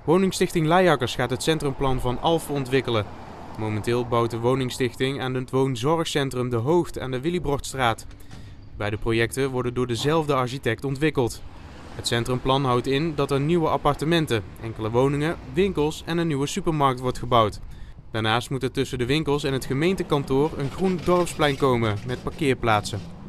Woningstichting Leijakkers gaat het centrumplan van Alphen ontwikkelen. Momenteel bouwt de woningstichting aan het woonzorgcentrum De Hoogt aan de Willibrordstraat. Beide projecten worden door dezelfde architect ontwikkeld. Het centrumplan houdt in dat er nieuwe appartementen, enkele woningen, winkels en een nieuwe supermarkt wordt gebouwd. Daarnaast moet er tussen de winkels en het gemeentekantoor een groen dorpsplein komen met parkeerplaatsen.